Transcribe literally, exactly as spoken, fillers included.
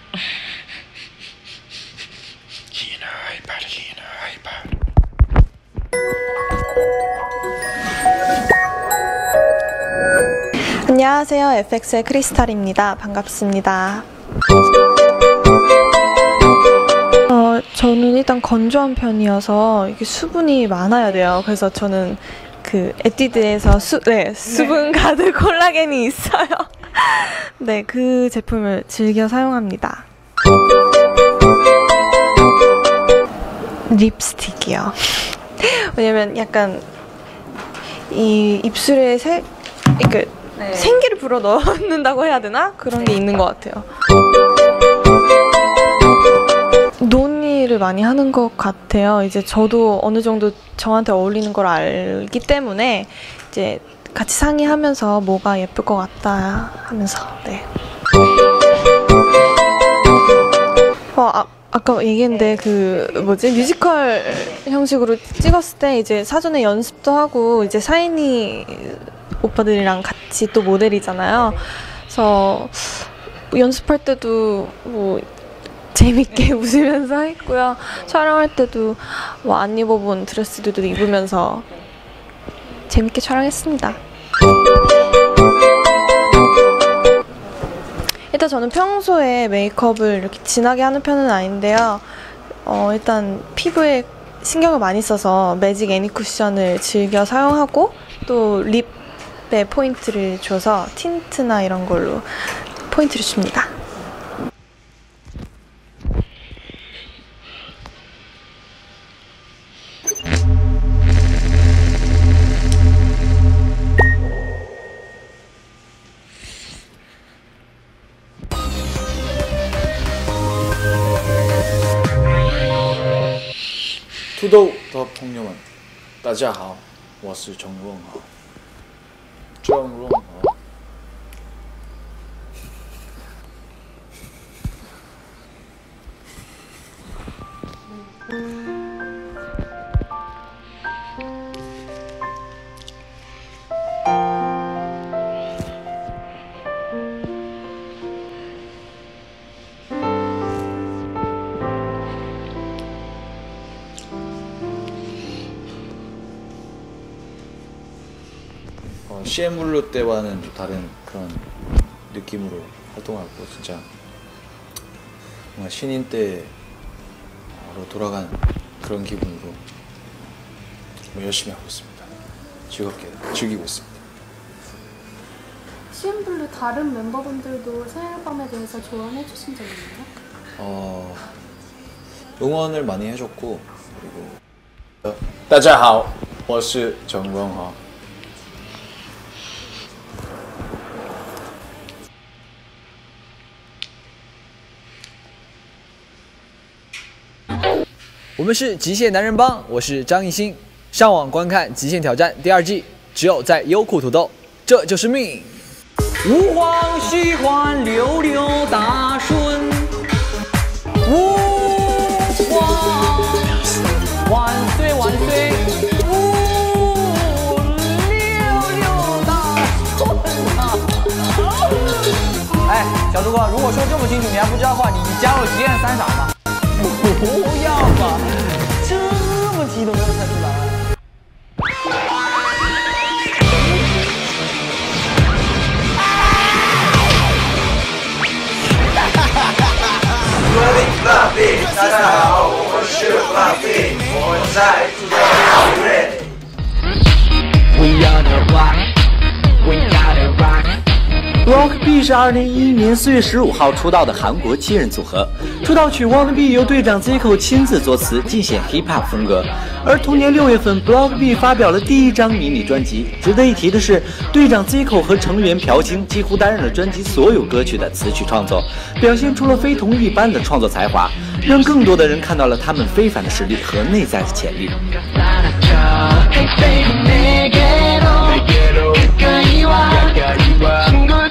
기나 아이파드 기나 아이파드. 안녕하세요. 에프엑스의 크리스탈입니다. 반갑습니다. 어, 저는 일단 건조한 편이어서 이게 수분이 많아야 돼요. 그래서 저는 그 에뛰드에서 수, 네, 수분 가득 콜라겐이 있어요. 네, 그 제품을 즐겨 사용합니다. 립스틱이요. 왜냐면 약간 이 입술에 색, 그 네. 생기를 불어 넣는다고 해야 되나? 그런 게 있는 것 같아요. 논의를 많이 하는 것 같아요. 이제 저도 어느 정도 저한테 어울리는 걸 알기 때문에 이제 같이 상의하면서 뭐가 예쁠 것 같다 하면서. 네. 어, 아, 아까 얘기했는데 그 뭐지 뮤지컬 형식으로 찍었을 때 이제 사전에 연습도 하고 이제 샤이니 오빠들이랑 같이 또 모델이잖아요. 그래서 연습할 때도 뭐 재밌게 웃으면서 했고요. 촬영할 때도 뭐 안 입어본 드레스들도 입으면서 재밌게 촬영했습니다. 일단 저는 평소에 메이크업을 이렇게 진하게 하는 편은 아닌데요. 어, 일단 피부에 신경을 많이 써서 매직 애니 쿠션을 즐겨 사용하고 또 립에 포인트를 줘서 틴트나 이런 걸로 포인트를 줍니다. 土豆的朋友们，大家好，我是郑润豪。郑润豪。어, 씨엠블루 때와는 좀 다른 그런 느낌으로 활동하고 진짜 뭔가 신인 때로 돌아간 그런 기분으로 열심히 하고 있습니다. 즐겁게 즐기고 있습니다. 씨엠블루 다른 멤버분들도 새 앨범에 대해서 조언해 주신 적 있나요? 어, 응원을 많이 해줬고 그리고 大家好，我是郑润豪。 我们是极限男人帮，我是张艺兴。上网观看《极限挑战》第二季，只有在优酷土豆，这就是命。吾皇喜欢溜溜大顺，吾皇万岁万岁，吾溜溜大顺啊！哎，小猪哥，如果说这么清楚你还不知道的话，你你加入极限三傻吗？ 不要吧，这么题都没有猜出来。 Fluffy， 大家好，我是 Fluffy， 我在土豆里。We are the rock, we got it rock。 Block B 是二零一一年四月十五号出道的韩国七人组合，出道曲《Wanna Be》由队长 Zico 亲自作词，尽显 hip hop 风格。而同年六月份 ，Block B 发表了第一张迷你专辑。值得一提的是，队长 Zico 和成员朴青几乎担任了专辑所有歌曲的词曲创作，表现出了非同一般的创作才华，让更多的人看到了他们非凡的实力和内在的潜力。 내게로 가까이 와 친구